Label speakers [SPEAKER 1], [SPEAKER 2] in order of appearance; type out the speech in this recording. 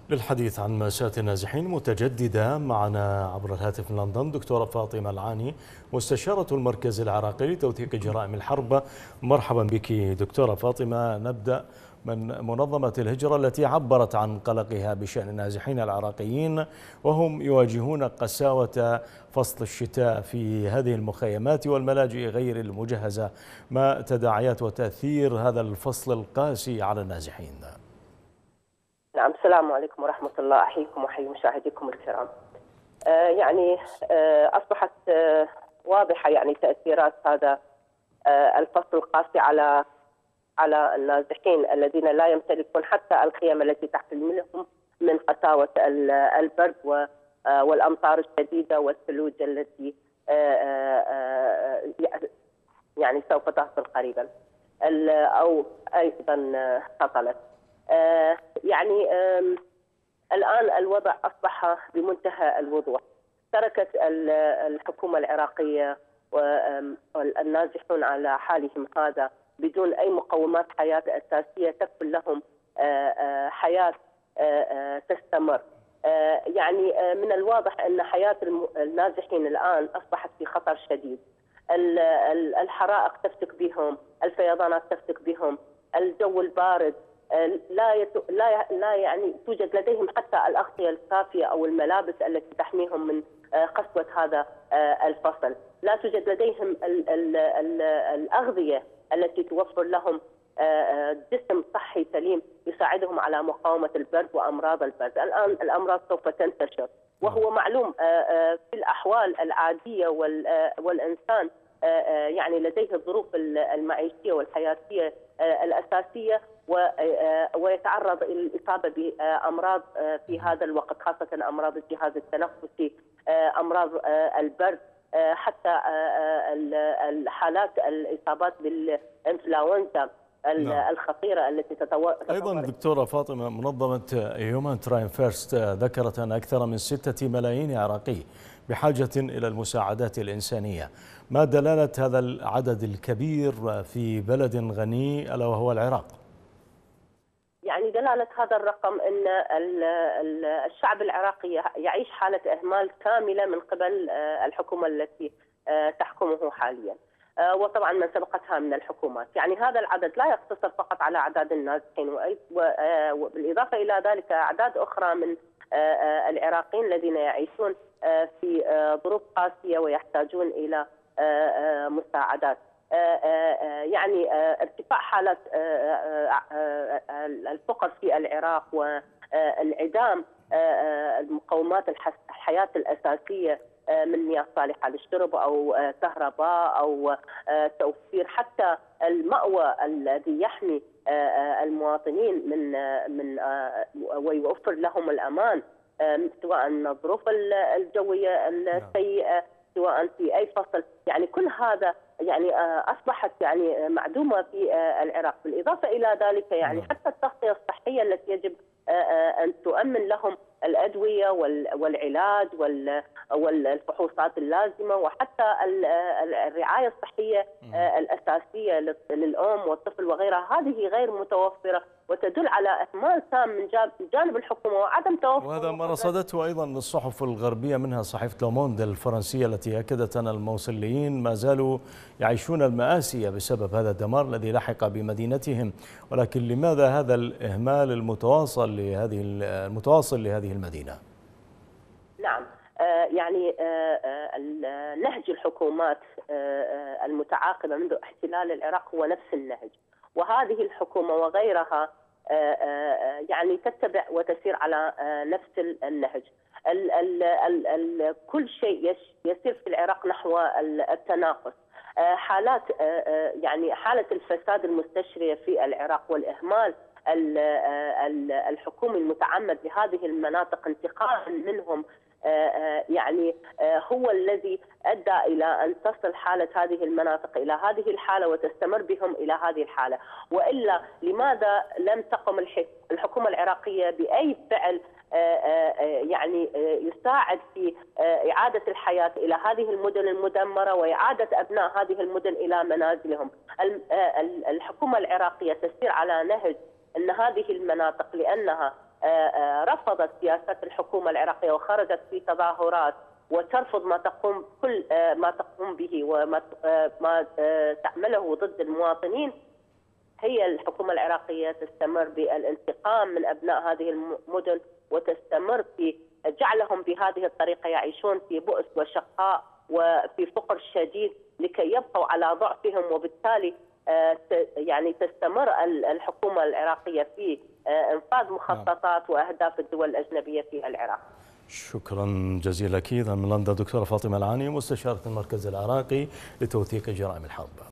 [SPEAKER 1] للحديث عن مأساة النازحين متجددة معنا عبر الهاتف من لندن دكتورة فاطمة العاني مستشارة المركز العراقي لتوثيق جرائم الحرب. مرحبا بك دكتورة فاطمة. نبدأ من منظمة الهجرة التي عبرت عن قلقها بشأن النازحين العراقيين وهم يواجهون قساوة فصل الشتاء في هذه المخيمات والملاجئ غير المجهزة. ما تداعيات وتأثير هذا الفصل القاسي على النازحين؟
[SPEAKER 2] نعم، السلام عليكم ورحمة الله. أحييكم وأحيي مشاهديكم الكرام. أصبحت واضحة تأثيرات هذا الفصل القاسي على النازحين الذين لا يمتلكون حتى الخيم التي تحملهم من قساوة البرد والأمطار الشديدة والثلوج التي سوف تهطل قريبا أو أيضا هطلت. الآن الوضع أصبح بمنتهى الوضوح. تركت الحكومة العراقية والنازحون على حالهم هذا بدون أي مقومات حياة أساسية تكفل لهم حياة تستمر. من الواضح أن حياة النازحين الآن أصبحت في خطر شديد. الحرائق تفتك بهم، الفيضانات تفتك بهم، الجو البارد لا توجد لديهم حتى الأغطية الكافية أو الملابس التي تحميهم من قسوة هذا الفصل. لا توجد لديهم الأغذية التي توفر لهم جسم صحي سليم يساعدهم على مقاومة البرد وأمراض البرد. الآن الأمراض سوف تنتشر، وهو معلوم في الأحوال العادية والإنسان لديه الظروف المعيشية والحياتية الأساسية ويتعرض إلى الإصابة بأمراض في هذا الوقت، خاصة أمراض الجهاز التنفسي، أمراض البرد، حتى الحالات الإصابات بالإنفلونزا الخطيرة التي تتطور.
[SPEAKER 1] أيضا دكتورة فاطمة، منظمة هيومان تراين فيرست ذكرت أن أكثر من 6 ملايين عراقي بحاجة إلى المساعدات الإنسانية. ما دلالة هذا العدد الكبير في بلد غني ألا وهو العراق؟
[SPEAKER 2] دلالة هذا الرقم أن الشعب العراقي يعيش حالة إهمال كاملة من قبل الحكومة التي تحكمه حاليا، وطبعا من سبقتها من الحكومات. هذا العدد لا يقتصر فقط على أعداد النازحين، وبالإضافة إلى ذلك أعداد أخرى من العراقيين الذين يعيشون في ظروف قاسية ويحتاجون إلى مساعدات. ارتفاع حالة الفقر في العراق وانعدام المقومات الحياة الأساسية من مياه صالحة للشرب أو كهرباء أو توفير حتى المأوى الذي يحمي المواطنين من ويوفر لهم الأمان، سواء من الظروف الجوية السيئة سواء في أي فصل. كل هذا أصبحت معدومة في العراق. بالإضافة إلى ذلك حتى التغطية الصحية التي يجب أن تؤمن لهم الأدوية والعلاج والفحوصات اللازمة، وحتى الرعاية الصحية الأساسية للأم والطفل وغيرها، هذه غير متوفرة وتدل على إهمال تام من جانب الحكومة وعدم توفر.
[SPEAKER 1] وهذا ما رصدته أيضا الصحف الغربية، منها صحيفة لوموند الفرنسية التي أكدت أن الموصليين ما زالوا يعيشون المآسي بسبب هذا الدمار الذي لحق بمدينتهم. ولكن لماذا هذا الإهمال المتواصل لهذه المدينة؟
[SPEAKER 2] نعم، نهج الحكومات المتعاقبة منذ احتلال العراق هو نفس النهج، وهذه الحكومة وغيرها تتبع وتسير على نفس النهج. كل شيء يسير في العراق نحو التناقص. حالات حالة الفساد المستشرية في العراق والإهمال الحكومي المتعمد لهذه المناطق انتقاما منهم هو الذي أدى إلى أن تصل حالة هذه المناطق إلى هذه الحالة وتستمر بهم إلى هذه الحالة. وإلا لماذا لم تقم الحكومة العراقية بأي فعل يساعد في إعادة الحياة إلى هذه المدن المدمرة وإعادة أبناء هذه المدن إلى منازلهم؟ الحكومة العراقية تسير على نهج أن هذه المناطق لأنها رفضت سياسات الحكومة العراقية وخرجت في تظاهرات وترفض كل ما تقوم به وما تعمله ضد المواطنين، هي الحكومة العراقية تستمر بالانتقام من أبناء هذه المدن وتستمر في جعلهم بهذه الطريقة يعيشون في بؤس وشقاء وفي فقر شديد لكي يبقوا على ضعفهم، وبالتالي يعني تستمر الحكومة العراقية في إنفاذ مخططات وأهداف الدول الأجنبية في العراق.
[SPEAKER 1] شكرا جزيلا لك. إذا من لندن دكتورة فاطمة العاني مستشارة المركز العراقي لتوثيق جرائم الحرب.